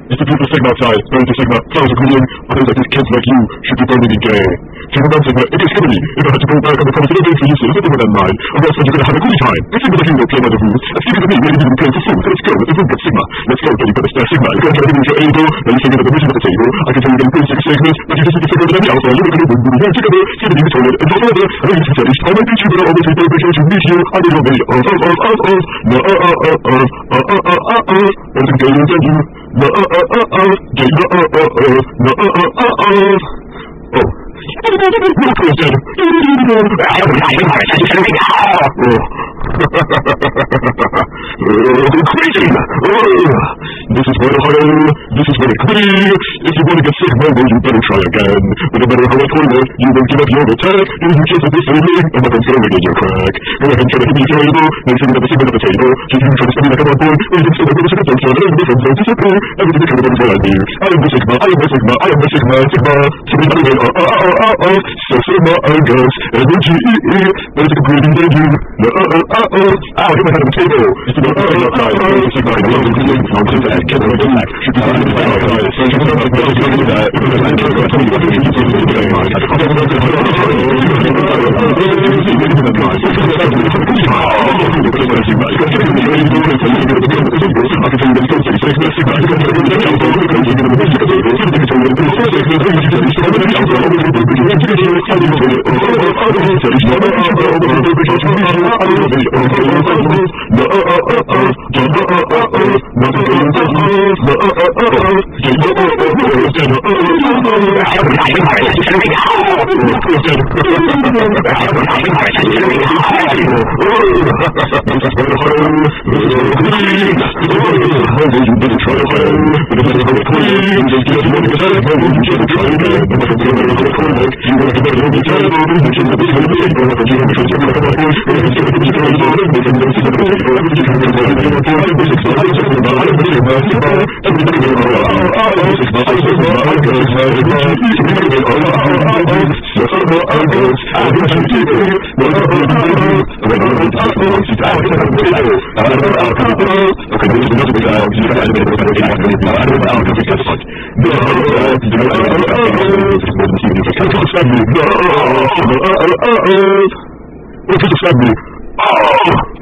It's the beautiful Sigma outside. Burn to Sigma. Flowers are greening. Others like these kids like you should be burning in gay. Sigma down Sigma. It is killing me. If I had to go back on the promise of a day for you, so it's different than mine. Or else you're gonna have a goody time. If Sigma's a hero, play by the rules. And Sigma's a me, maybe even playing for food. So let's go. Let's look at Sigma. Let's go, buddy. Put the star Sigma. You're gonna try to use your able. Now you're singing at the mission of the table. I can tell you getting pretty sick segments, but you just need to figure out that I'm alpha. You're gonna bring me together. See the new toilet. And so further. I know you can finish. I might beat you, but I'll always be perfect. Don't you meet you? I don't know me. No, I'm gonna get you. No, crazy! This is very hard. This is very clean. If you want to get sick, Momo, you better try again. But no matter how I toilet, you won't give up your attack. You just at this feeling, and my friend's gonna get your crack. Go ahead and try to hit me if you're able. Now you're sitting at the Sigma at the table. So you can try to study like a bad boy, or you can still like a second function, and the friends don't disappear. Everything is kind of what I do. I am the Sigma, I am the Sigma, I am the Sigma, Sigma. Somebody anyway, so Sigma, I guess, M-O-G-E-E. That is a completely danger. Ow, I hit my head on the table. It's the Sigma outside. The Sigma, I love the green. I'm going to add Kevin on the back. Should be fine. What